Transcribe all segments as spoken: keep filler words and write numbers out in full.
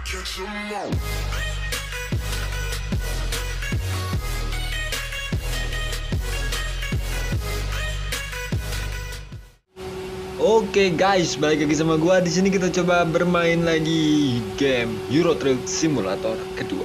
Oke guys, balik lagi sama gua. Di sini kita coba bermain lagi game Euro Truck Simulator kedua.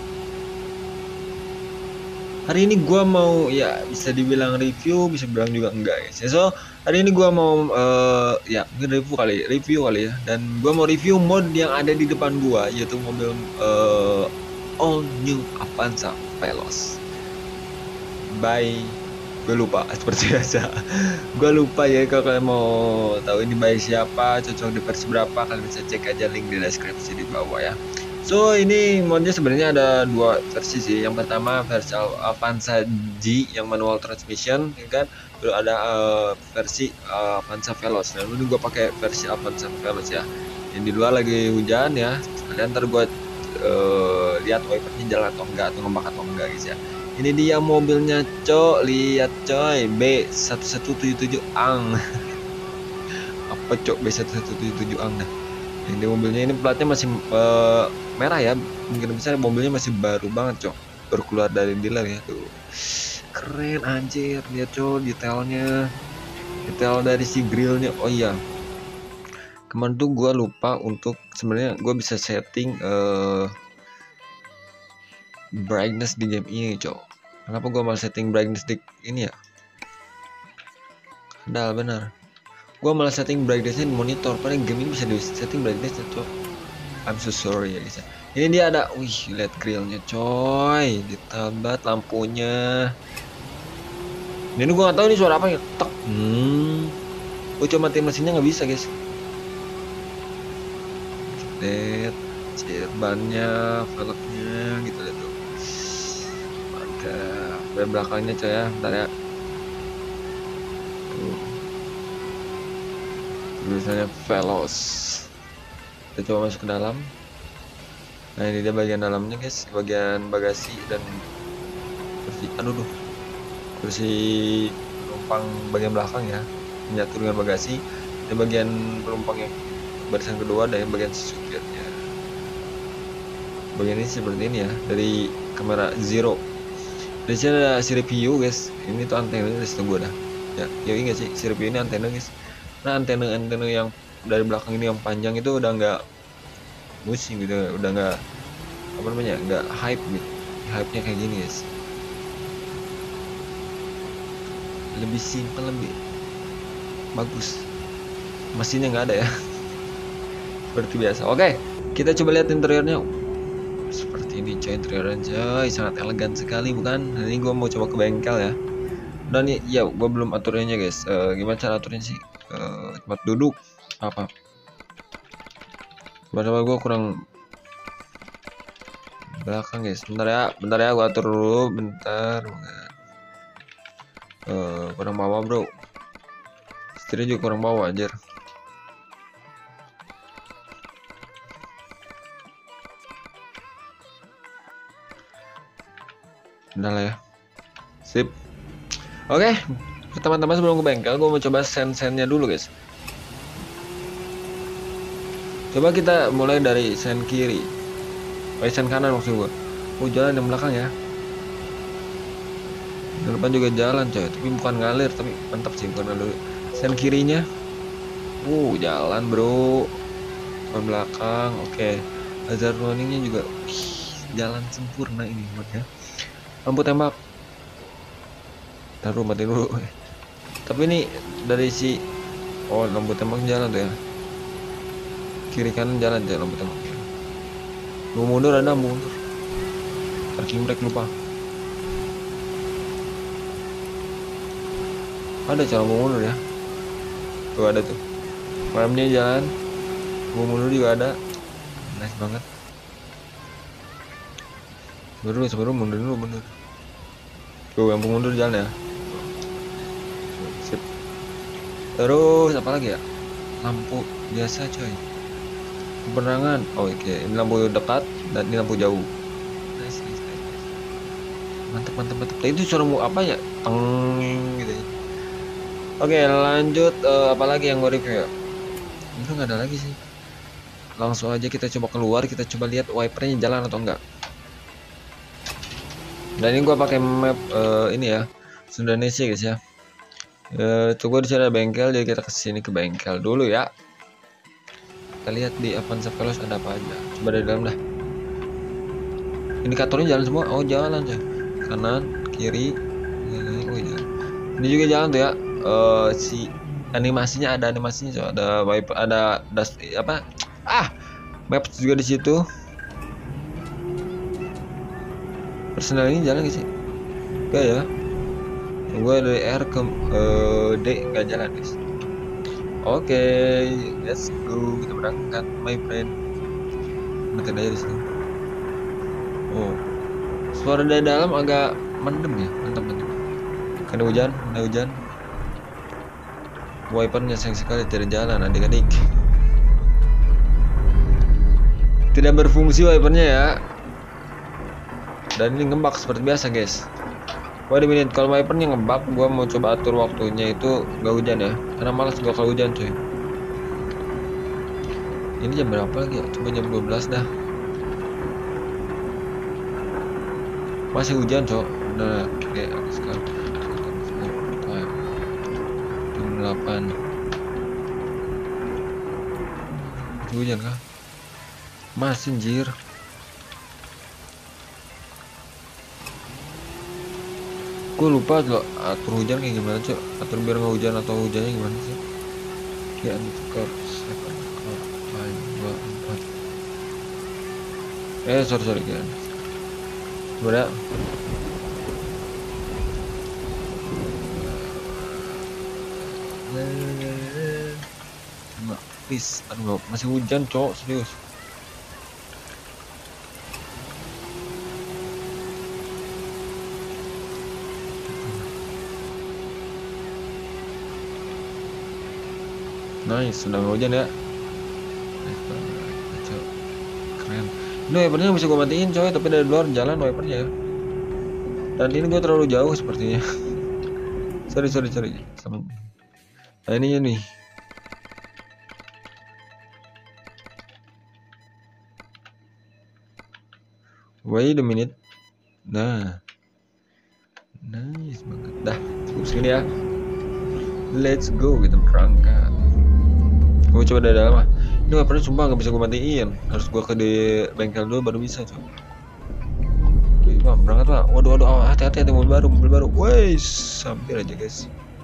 Hari ini gua mau, ya bisa dibilang review, bisa bilang juga enggak guys. Ya, so hari ini gua mau uh, ya review kali, review kali ya. Dan gua mau review mod yang ada di depan gua, yaitu mobil uh, all new Avanza Veloz. By gue lupa seperti biasa. Gue lupa ya. Kalau kalian mau tahu ini by siapa, cocok di versi berapa, kalian bisa cek aja link di deskripsi di bawah ya. So ini modnya sebenarnya ada dua versi sih. Yang pertama versi Avanza G yang manual transmission, ya kan. Lalu ada uh, versi uh, Avanza Veloz. Nah ini gue pakai versi Avanza Veloz ya. Yang di luar lagi hujan ya. Kalian ntar gue uh, lihat wipernya jalan atau enggak, atau ngembak atau enggak guys ya. Ini dia mobilnya cok, lihat coy, B satu satu tujuh tujuh ang. Apa cok B satu satu tujuh tujuh ang dah. Yang di mobilnya ini platnya masih uh, merah ya. Mungkin besar mobilnya masih baru banget cok, baru keluar dari dealer ya tuh. Keren anjir, lihat cok detailnya. Detail dari si grillnya. Oh iya, kemarin tuh gua lupa untuk sebenarnya gua bisa setting uh, brightness di game ini cok. Kenapa gua malah setting brightness di ini ya? Padahal benar, gua malah setting brightnessnya di monitor. Paling game ini bisa di setting brightnessnya cok. I'm so sorry ya guys. Ini dia ada, wih lihat grillnya coy, detail banget lampunya. Ini gua nggak tahu ini suara apa ya. Tek. Hmm. Gua coba matiin mesinnya nggak bisa guys. Lihat, bannya, velgnya gitu lihat tuh. Mantap. Dari belakangnya coy ya, bentar ya. Tuh. Tulisannya Veloz. Kita coba masuk ke dalam. Nah ini dia bagian dalamnya guys, bagian bagasi dan kursi. Aduh duh. Kursi penumpang bagian belakang ya, menyatu dengan bagasi. Ini bagian penumpang yang barisan kedua dan yang bagian supirnya. Bagian ini seperti ini ya, dari kamera zero. Di sini ada C P U guys. Ini tuh antena di situ gua dah. Ya, ya enggak sih, C P U ini antena guys. Nah antena-antena yang dari belakang ini yang panjang itu udah nggak musing gitu, udah nggak apa namanya, nggak hype gitu. Hype-nya kayak gini guys. Lebih simpel, lebih bagus. Mesinnya nggak ada ya. Seperti biasa. Oke, kita coba lihat interiornya. Seperti ini coy interiornya coy, sangat elegan sekali bukan? Nah, ini gue mau coba ke bengkel ya. Dan ya gue belum aturannya guys. Uh, gimana cara aturnya sih? Uh, tempat duduk apa? Coba gue kurang belakang guys. Bentar ya, bentar ya gue atur dulu, bentar. Uh, kurang bawah bro. Setirnya juga kurang bawah anjir. Udah lah ya, sip. Oke, teman-teman sebelum ke bengkel gue mau coba sen-sennya dulu guys. Coba kita mulai dari sen kiri, eh sen kanan maksud gue. Oh jalan yang belakang ya, di depan juga jalan coy, tapi bukan ngalir, tapi mantap sih bukan ngalir. Sen kirinya, uh jalan bro, depan belakang. Oke, hazard warningnya juga, wih, jalan sempurna ini buatnya. Lampu tembak, taruh mati dulu. Tapi ini dari si, oh lampu tembak jalan tuh ya, kiri kanan jalan tuh lampu tembak. Mau mundur ada mau mundur, parking brake lupa. Ada cara mau mundur ya, tuh ada tuh. Remnya jalan, mau mundur juga ada, nice banget. Baru sebelum mundur dulu mundur. Tuh yang mundur jalan ya. Sip. Terus apa lagi ya? Lampu biasa coy. Penerangan. Oh oke, okay. Ini lampu dekat dan ini lampu jauh. Nice, nice, nice. Mantap, mantap, mantap. Itu suara apa ya? Teng gitu ya. Oke, okay, lanjut uh, apa lagi yang gue review ya? Itu nggak ada lagi sih. langsung aja kita coba keluar, kita coba lihat wipernya jalan atau enggak. Dan ini gua pakai map uh, ini ya, Indonesia guys ya. Uh, tunggu di sana bengkel, jadi kita kesini ke bengkel dulu ya. Kita lihat di Avanza Veloz ada apa aja. Coba dari dalam dah. Indikatornya jalan semua. Oh jalan ya. Kanan, kiri. Oh jalan. Ini juga jalan tuh ya. Uh, si animasinya ada animasinya, so. Ada wiper, ada das apa? Ah, maps juga di situ. Personal ini jalan gak sih? Enggak ya. Gua dari R ke uh, D nggak jalan guys. Oke, okay, let's go, kita berangkat, my friend. Mati aja di sini. Oh, suara dari dalam agak mendem ya, mantap mantap. Ada hujan, ada hujan. Wipernya sayang sekali tidak jalan, adik-adik. Tidak berfungsi wipernya ya. Dan ini ngembak seperti biasa guys. Wait a minute, kalau wipernya ngebug, gua mau coba atur waktunya itu nggak hujan ya, karena malas gua kalau hujan cuy. Ini jam berapa lagi ya? Coba jam dua belas dah. Masih hujan cok. Udah kayak aku sekarang jam delapan. Masih hujan kah? Masih anjir. Gue lupa loh atur hujan kayak gimana cok, atur biar nggak hujan atau hujannya gimana sih? Ya ditukar second dua empat. Eh sorry sorry kan. Udah. Nggak, please, aduh masih hujan cok, serius. Nice, sudah nggak hujan ya. Nice banget, keren. Ini wipernya bisa gue matiin coy, tapi dari luar jalan wipernya ya. Dan ini gue terlalu jauh sepertinya. sorry sorry sorry. Sama. Nah ini nih. Wait a minute. Nah, nice banget. Dah, cukup segini ya. Let's go, kita berangkat. Gue coba dari dalam ah. Ini wipernya sumpah nggak bisa gue matiin. Harus gue ke di bengkel dulu baru bisa coba. Oke pak, berangkat pak. Waduh waduh, oh, hati-hati hati mobil baru, mobil baru. Wes, hampir aja guys.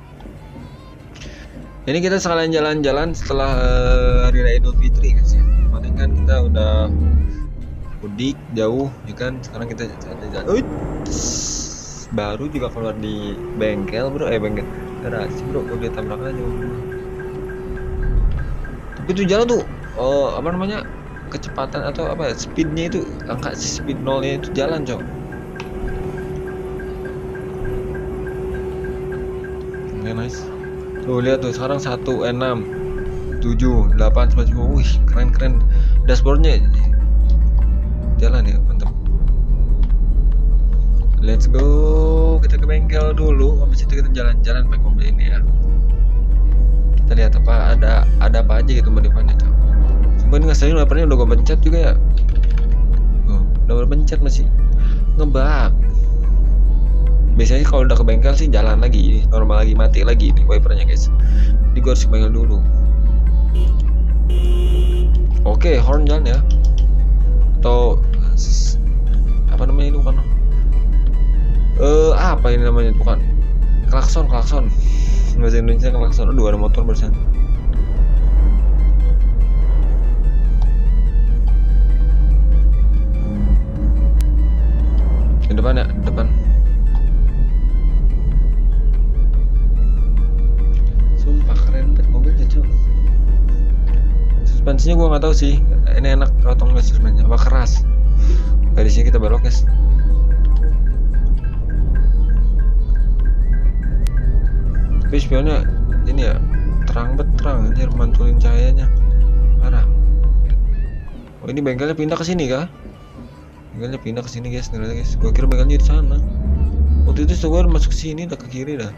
Ini kita sekalian jalan-jalan setelah uh, hari raya Idul Fitri guys ya. Kemarin kan kita udah mudik jauh, ya kan. Sekarang kita jalan-jalan. Baru juga keluar di bengkel bro, eh bengkel garasi bro, udah tabrak aja. Tapi itu jalan tuh, oh apa namanya, kecepatan atau apa ya, speednya itu, angka si speed nolnya itu jalan cok. Oke okay, nice. Tuh lihat tuh sekarang satu enam tujuh delapan sembilan. Wih keren keren. Dashboardnya jalan ya, mantap. Let's go, kita ke bengkel dulu. Habis itu kita jalan-jalan pakai mobil ini ya. Kita lihat apa ada ada apa aja gitu modifannya tuh. Sumpah ini ngeselin, wipernya udah gue pencet juga ya. Oh, udah gue pencet masih ngebug. Biasanya kalau udah ke bengkel sih jalan lagi, normal lagi, mati lagi nih wipernya guys. Jadi gue harus ke bengkel dulu. Oke, horn jalan ya. Atau apa namanya itu kan? Eh apa ini namanya, bukan klakson, klakson bahasa Indonesia klakson. Aduh ada motor barusan. Di depan ya, di depan. Sumpah keren banget mobilnya cuy. Suspensinya gua nggak tahu sih, ini enak atau enggak suspensinya, apa keras. Dari sini kita belok guys. Tapi spionnya ini ya terang bet terang, anjir mantulin cahayanya parah. Oh ini bengkelnya pindah ke sini kah? Bengkelnya pindah ke sini guys, ternyata guys. Gua kira bengkelnya di sana. Waktu itu gua masuk sini udah ke kiri dah.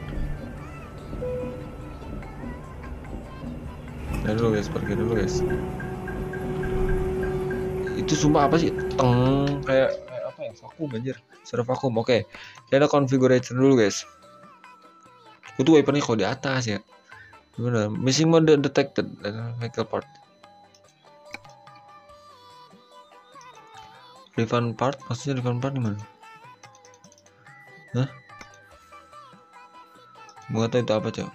Nah dulu guys, pergi dulu guys. Itu sumpah apa sih? Teng kayak, kayak apa ya? Vakum anjir. Suara vakum. Oke. Kita ada configuration dulu, guys. Itu wipernya kok di atas ya. Gimana? Missing mode detected. Vehicle part. Refund part? Maksudnya refund part gimana? Hah? Gua tahu itu apa, Cok.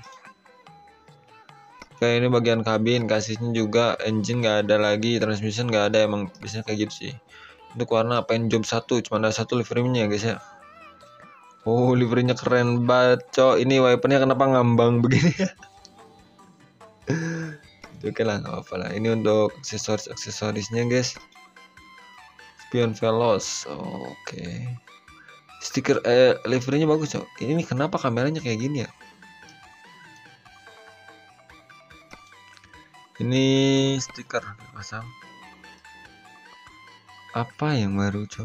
Kayak ini bagian kabin, kasihnya juga, engine nggak ada lagi, transmission nggak ada, emang biasanya kayak gitu sih. Untuk warna pengen job satu, cuma ada satu liverynya guys ya. Oh, liverynya keren banget, Cok. Ini wipernya kenapa ngambang begini ya? Oke lah, nggak apa-apa lah. Ini untuk aksesoris aksesorisnya guys. Spion Veloz, oh, oke. Okay. Stiker eh, liverynya bagus, Cok. Ini kenapa kameranya kayak gini ya? Ini stiker pasang. Apa yang baru, Cok?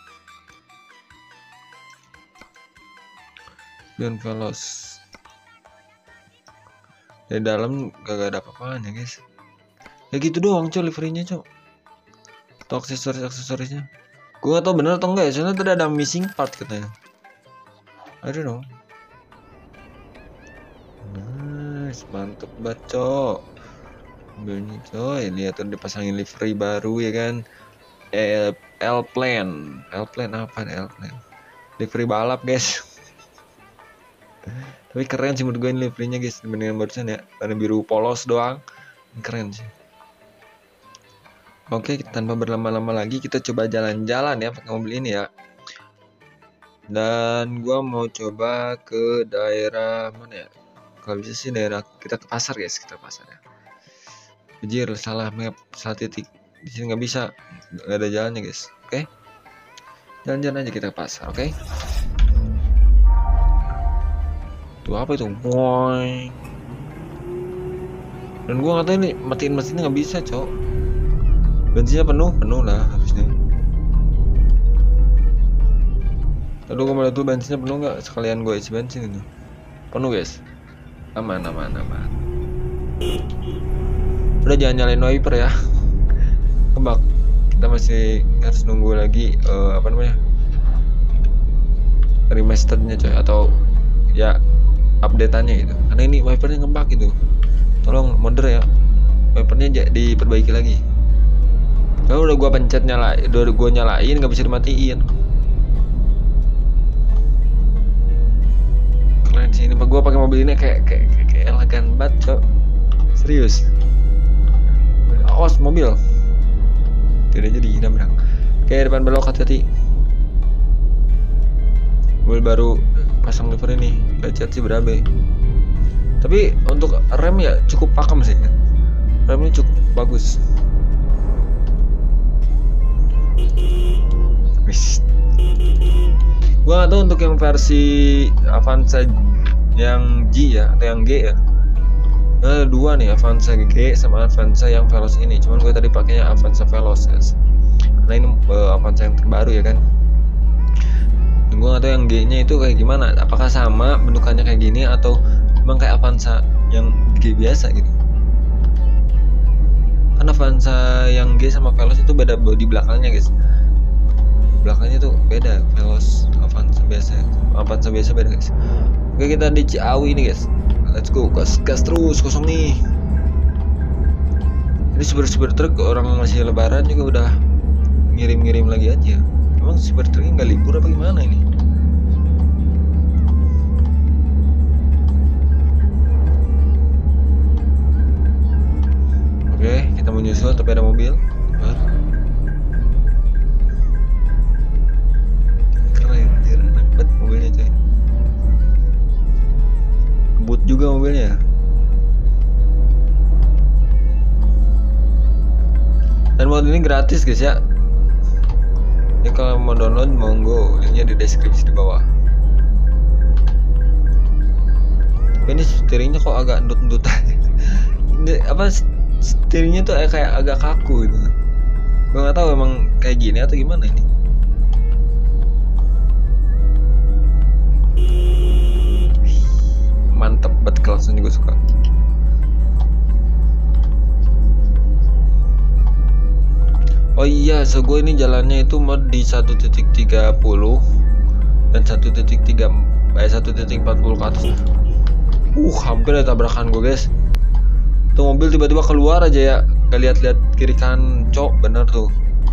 Spion Veloz. Dari dalam gak ada apa-apaan ya, guys. Ya gitu doang, Cok, liverynya, Cok. Atau aksesoris-aksesorisnya. Gue gak tau bener atau enggak ya, soalnya tadi ada missing part katanya. I don't know. Nice, mantep banget, Cok. Mobilnya coy, lihat udah dipasangin livery baru ya kan. L-Plan, L-Plan apa nih L-Plan? Livery balap guys. Tapi keren sih menurut gue ini liverynya guys, dibandingkan barusan ya. Warna biru polos doang, keren sih. Oke, tanpa berlama-lama lagi kita coba jalan-jalan ya pakai mobil ini ya. Dan gua mau coba ke daerah mana ya? Kalau bisa sih daerah kita ke pasar guys, kita ke pasar ya. Anjir, salah map, salah titik. Di sini nggak bisa, nggak ada jalannya guys. Oke, okay? Jalan-jalan aja kita ke pasar, oke? Okay? Tuh apa itu? Boing. Dan gua nggak tahu ini matiin mesinnya nggak bisa, Cok. Bensinnya penuh, penuh lah harusnya. Tadi gua mau lihat tuh bensinnya penuh nggak? Sekalian gue isi bensin ini. Penuh guys. Aman, aman, aman. Udah jangan nyalain wiper ya. Kebak. Kita masih harus nunggu lagi uh, apa namanya? Remasterednya coy, atau ya update-annya gitu. Karena ini wipernya ngebug gitu. Tolong modder ya. Wipernya diperbaiki lagi. Kalau udah gua pencet nyala, udah gua nyalain nggak bisa dimatiin. Keren sih ini, Pak. Gua pakai mobil ini kayak kayak kayak, kayak elegan banget, Cok. Serius. Awas mobil. Tidak jadi nabrak. Kayak depan belok, hati-hati. Mobil baru pasang livery nih, lecet sih berabe. Tapi untuk rem ya cukup pakem sih. Remnya cukup bagus. Wis. Gua gak tahu untuk yang versi Avanza yang G ya atau yang G ya. Nah, dua nih, Avanza G sama Avanza yang Veloz ini. Cuman gue tadi pakainya Avanza Veloz guys. Karena ini uh, Avanza yang terbaru ya kan. Dan gue gak tahu yang G-nya itu kayak gimana. Apakah sama bentukannya kayak gini atau emang kayak Avanza yang G biasa gitu. Karena Avanza yang G sama Veloz itu beda bodi belakangnya guys. Belakangnya tuh beda, Veloz Avanza biasa. Avanza biasa beda guys. Oke, kita di Ciawi nih guys. Let's go, gas, gas terus, kosong nih. Ini super-super truk orang masih lebaran juga udah ngirim-ngirim lagi aja. Emang super truknya nggak libur apa gimana ini? Oke, kita menyusul tapi ada mobil. Keren, enak banget mobilnya coy. Boot juga mobilnya. Dan mod ini gratis guys ya. Jadi kalau mau download monggo, linknya di deskripsi di bawah. Ini steeringnya kok agak endut-endut aja. Apa steeringnya tuh kayak agak kaku gitu. Gue nggak tahu emang kayak gini atau gimana ini. Mantep banget, klakson juga suka. Oh iya, so gue ini jalannya itu mod di satu titik tiga puluh dan satu titik tiga eh satu titik empat puluh ke atas. Uh, hampir ada tabrakan gue, guys. Tuh mobil tiba-tiba keluar aja ya, gak lihat-lihat kiri kanan, cok, bener tuh.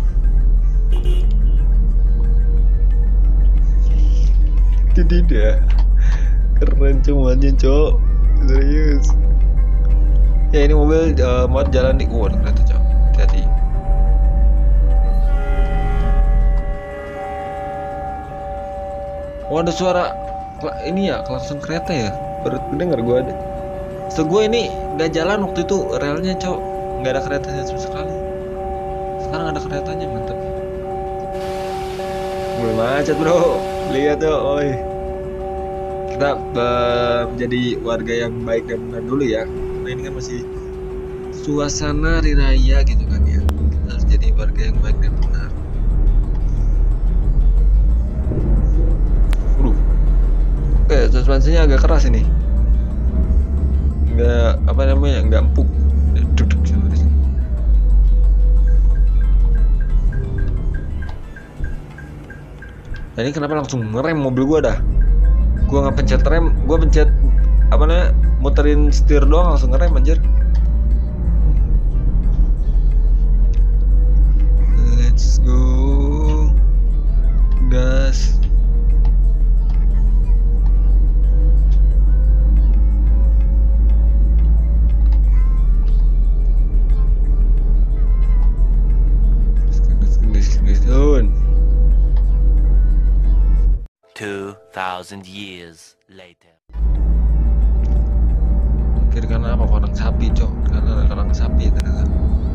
Tidak, keren cumannya, cok, serius. Ya ini mobil uh, mod jalan di, uh, kereta, cok, hati-hati. Oh, ada suara ini ya, klakson kereta ya. Baru dengar gue ada. So gue ini nggak jalan waktu itu relnya, cok, nggak ada keretanya sama sekali. Sekarang ada keretanya, mantap. Mulai macet, bro. Lihat tuh, oi. Kita uh, menjadi warga yang baik dan benar dulu ya. Nah ini kan masih suasana hari raya gitu kan ya. Kita harus jadi warga yang baik dan benar. Oke, suspensinya agak keras ini. Enggak, apa namanya, enggak empuk. Duduk sama di sini. Nah, ini kenapa langsung ngerem mobil gua dah? Gua nggak pencet rem, gua pencet apa namanya, muterin setir doang langsung ngerem, anjir. Let's go. Gas. Two thousand years later. Kiri kanan apa, kandang sapi, cok? Karena ada kandang sapi ternyata.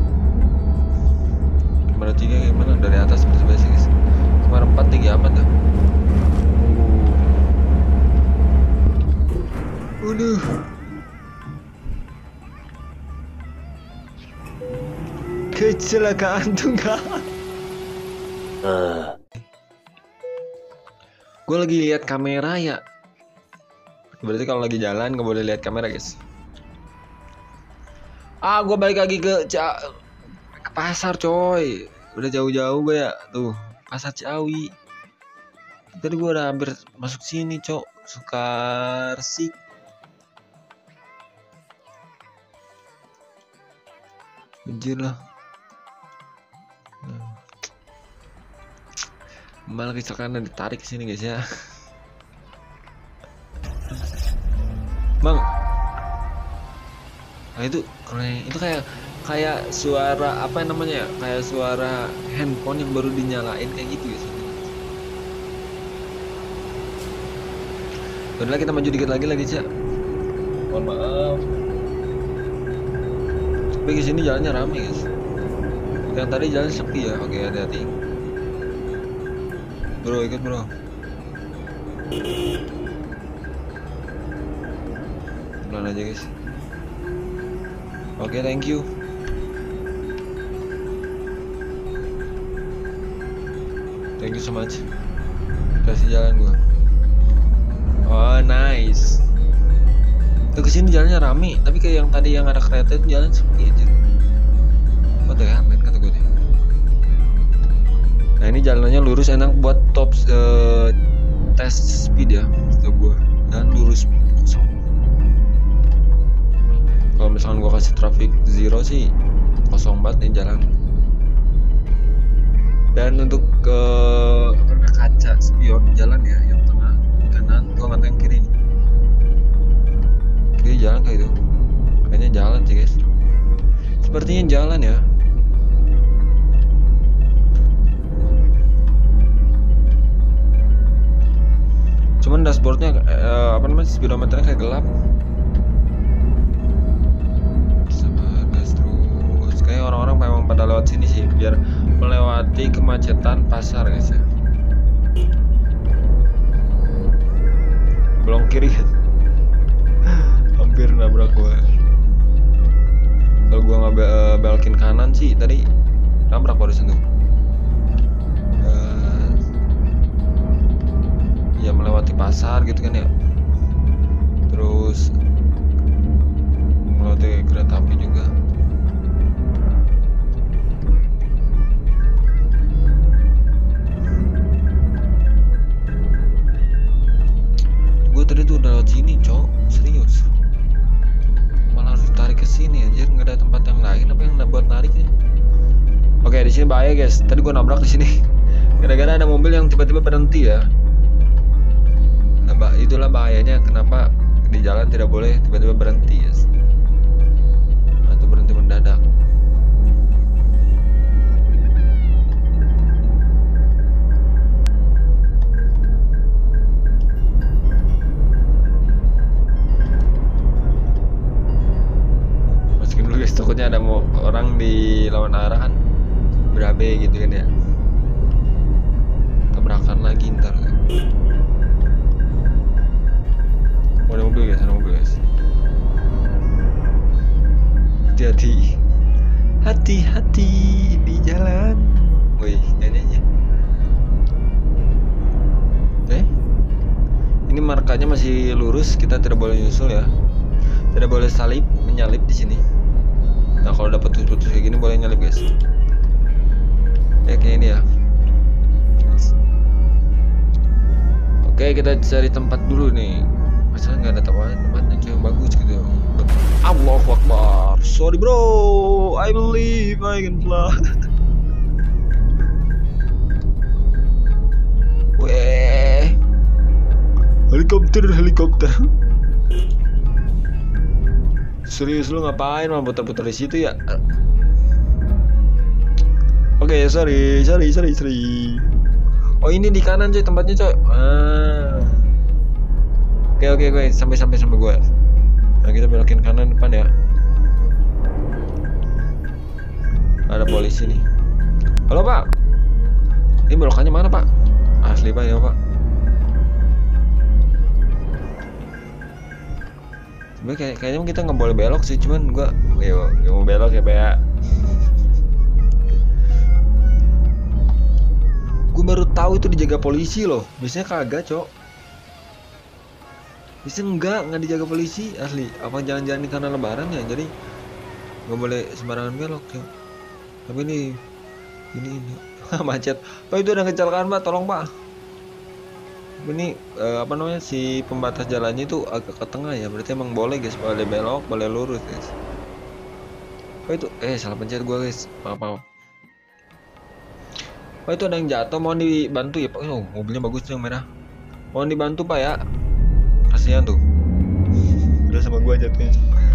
Kemarin tiga gimana dari atas sampai basic, guys? Kemarin empat tiga apa tuh? Udah. Kecelakaan tunggal. Uh. Gue lagi lihat kamera ya. Berarti kalau lagi jalan gak boleh lihat kamera, guys. Ah, gue balik lagi ke ca ke pasar, coy. Udah jauh-jauh gue ya. Tuh, pasar Ciawi. Tadi gue udah hampir masuk sini, cok. Sukarsik. Anjir lah. Malah kecelakaan ditarik ke sini, guys ya. Bang. Nah itu keren. Itu kayak kayak suara apa namanya? Kayak suara handphone yang baru dinyalain kayak gitu, guys. Udah, kita maju dikit lagi lagi, Cak. Mohon maaf. Tapi ke sini jalannya rame, guys. Yang tadi jalan sepi ya. Oke, hati-hati. Bro, ikut bro. Pelan aja, guys. Oke, thank you. Thank you so much. Kasih jalan gua. Oh, nice. Tuh kesini jalannya rame, tapi kayak yang tadi yang ada kereta itu jalan sepi aja. What the hell, man, kata gue deh. Nah ini jalannya lurus, enak buat top uh, tes speed ya, setahu gue. Dan lurus kosong. Kalau misalkan gue kasih traffic zero sih kosong banget nih jalan. Dan untuk ke uh, kaca spion jalan ya, yang tengah kanan, gue nggak tahu yang kiri nih. Kiri jalan kayak itu, kayaknya jalan sih, guys. Sepertinya jalan ya. Cuman dashboardnya eh, apa namanya, speedometernya kayak gelap. Sama gas terus. Kayak orang-orang memang pada lewat sini sih biar melewati kemacetan pasar, guys ya. Belok kiri kan. Hampir nabrak gua. Kalau gua nggak be belokin kanan sih tadi nabrak barusan tuh. Ya melewati pasar gitu kan ya, terus melewati kereta api juga. di sini bahaya guys. Tadi gua nabrak di sini. Gara-gara ada mobil yang tiba-tiba berhenti ya. Nah, itulah bahayanya kenapa di jalan tidak boleh tiba-tiba berhenti guys. Atau berhenti mendadak. Masukin dulu guys, takutnya ada mau orang di lawan arah kan berabe gitu kan ya. Tabrakan lagi ntar. Oh, ada mobil guys, ada mobil guys. Hati-hati, hati-hati di jalan. Wih, nyanyinya. Eh, ini markanya masih lurus, kita tidak boleh nyusul ya. Tidak boleh salip, menyalip di sini. Nah, kalau dapat putus-putus kayak gini boleh nyalip guys. Ya kayak ini ya. Oke, kita cari tempat dulu nih. Masalah nggak ada tempat tempatnya yang bagus gitu. Allahu Akbar. Sorry bro, I believe I can fly. Weh, helikopter helikopter. Serius lu ngapain malah putar-putar di situ ya? Oke, okay, sorry, sorry, sorry, sorry. Oh, ini di kanan coy tempatnya coy. Ah. Oke, okay, oke, okay, oke, okay. sampai sampai sampai gue. Nah, kita belokin kanan depan ya. Ada polisi nih. Halo pak, ini belokannya mana pak? Asli pak ya pak. Sebenernya kayak, kayaknya kita nggak boleh belok sih, cuman gue ya gak mau belok ya pak. Gue baru tahu itu dijaga polisi loh. Biasanya kagak cok. Biasanya enggak nggak dijaga polisi asli. Apa jalan-jalan di karena lebaran ya, jadi nggak boleh sembarangan belok cok. Tapi ini ini ini macet. Pak itu ada kecelakaan pak, tolong pak. Ini uh, apa namanya si pembatas jalannya itu agak ke tengah ya, berarti emang boleh guys, boleh belok, boleh lurus guys. Pak itu eh salah pencet gue guys, maaf maaf. Pak itu ada yang jatuh, mohon dibantu ya pak. Oh, mobilnya bagus tuh yang merah. Mohon dibantu pak ya. Kasihan tuh. Udah sama gue jatuhnya.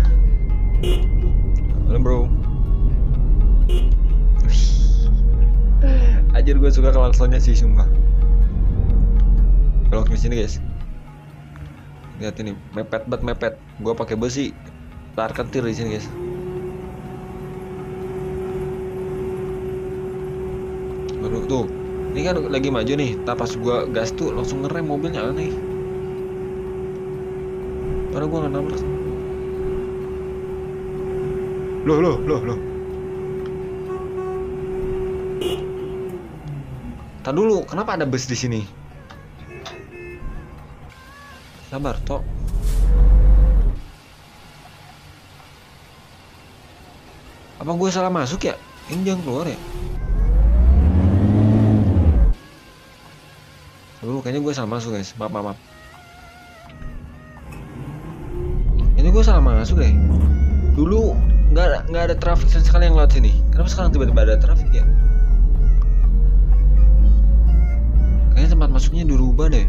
Halo bro. Anjir gue suka klaksonnya sih sumpah. Belok ke sini guys. Lihat ini, mepet banget mepet. Gue pakai besi. Tar ketir di sini guys. Baru tuh. Ini kan lagi maju nih. Tapi pas gue gas tuh langsung ngerem mobilnya aneh. Padahal gue nggak nabrak. Loh loh loh loh. Tar dulu, kenapa ada bus di sini? Sabar, Tok. Apa gue salah masuk ya? Ini jangan keluar ya? Aduh, kayaknya gue salah masuk guys. Maaf, maaf, maaf. Ini gue salah masuk deh. Dulu nggak ada nggak ada trafik sama sekali yang lewat sini. Kenapa sekarang tiba-tiba ada trafik ya? Kayaknya tempat masuknya dirubah deh.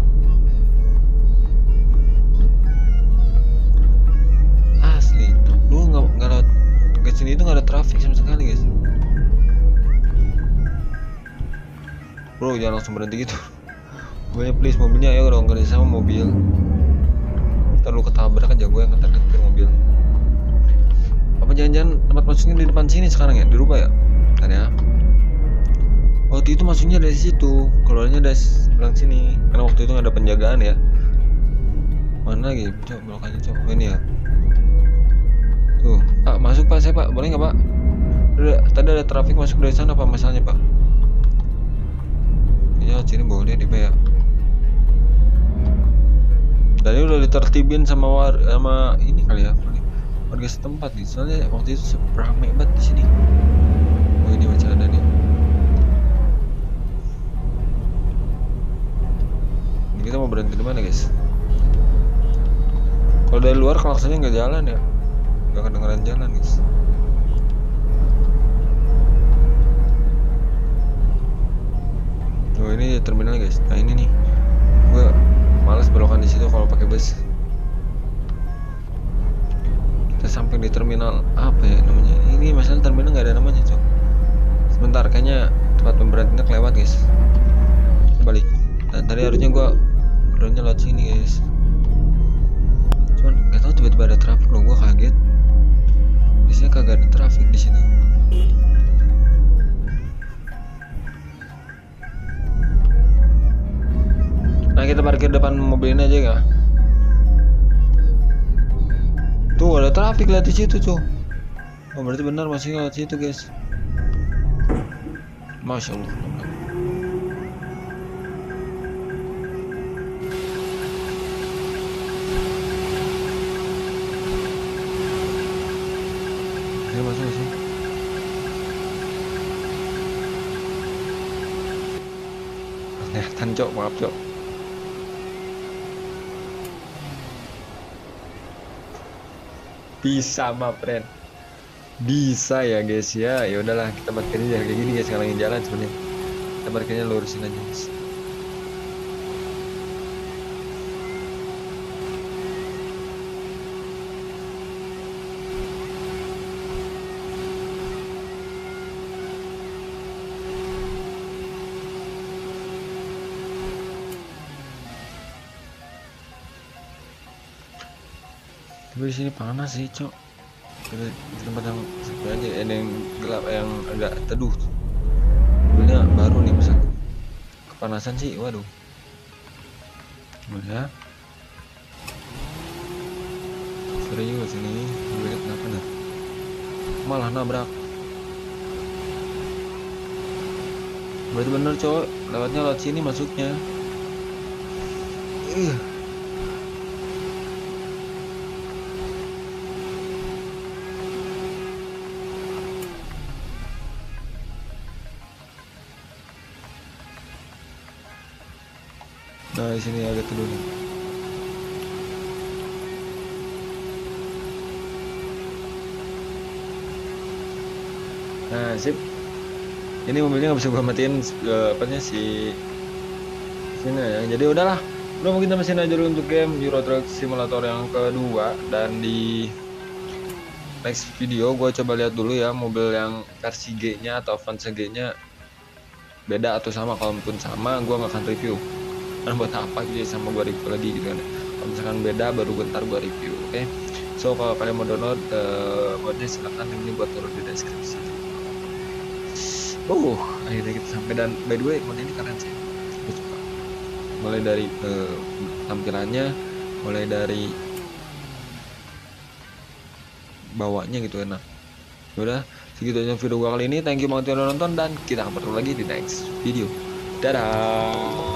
Asli, dulu nggak nggak lewat ke sini itu nggak ada trafik sama sekali guys. Bro, jangan langsung berhenti gitu. Gue please mobilnya ayo dong, kerja sama mobil. Ntar lu ketabrak aja, gue yang ketar-ketir mobil. Apa jangan-jangan tempat masuknya di depan sini sekarang ya? Dirubah ya? Bentar ya. Waktu itu masuknya dari situ, keluarnya dari sebelah sini. Karena waktu itu nggak ada penjagaan ya. Mana lagi? Coba belokannya coba. Oh, ini ya. Tuh, Pak masuk Pak, saya Pak, boleh nggak Pak? Udah, tadi ada trafik masuk dari sana Pak, masalahnya Pak. Ya sini boleh deh Pak ya. Dan ini udah ditertibin sama war sama ini kali ya, warga setempat nih. Soalnya waktu itu ramai banget di sini. Oh ini masih ada nih. Ini kita mau berhenti di mana guys? Kalau dari luar klaksonnya nggak jalan ya, nggak kedengeran jalan guys. lihat terminal guys. Nah ini nih, gue males belokan di situ kalau pakai bus. Kita sampai di terminal apa ya namanya? Ini masalah terminal nggak ada namanya cok. Sebentar, kayaknya tempat pemberhentiannya kelewat guys. Balik. Nah, tadi harusnya gue berdoanya lewat sini guys. Cuman nggak tahu tiba-tiba ada traffic loh, gue kaget. Biasanya kagak ada traffic di situ. Nah kita parkir depan mobil ini aja ya. Tuh ada traffic lihat di situ tuh. Oh berarti benar masih lewat situ guys. Masya Allah. Ini masuk sih. Kelihatan cok, maaf cok. Bisa mah friend, bisa ya guys ya. Ya udahlah kita parkirnya kayak gini guys, ngalangin jalan sebenarnya. Kita parkirnya lurusin aja guys. Tapi di sini panas sih cok. Kita di tempat yang sepi aja, ada yang gelap, yang agak teduh. Mobilnya baru nih, misal kepanasan sih, waduh. Ya, serius ini, gue kenapa nih? Malah nabrak. Berarti bener cok, lewatnya lewat sini masuknya. Ih. Nah, di sini agak teduh nih. Nah, sip. Ini mobilnya nggak bisa gua matiin uh, apanya si sini ya. Jadi udahlah. Udah mungkin kita mesin aja dulu untuk game Euro Truck Simulator yang kedua, dan di next video gue coba lihat dulu ya mobil yang versi G-nya atau Avanza G-nya beda atau sama. Kalaupun sama, gue nggak akan review. Karena buat apa gitu sama gue review lagi gitu kan. Kalau misalkan beda baru bentar gue review. Oke okay? So kalau kalian mau download uh, modnya silahkan, ini buat taruh di deskripsi. Oh akhirnya kita sampai, dan by the way mod ini keren sih, gue suka. Mulai dari uh, tampilannya, mulai dari bawanya gitu enak. Udah segitu aja video gue kali ini. Thank you banget udah nonton, dan kita akan bertemu lagi di next video. Dadah.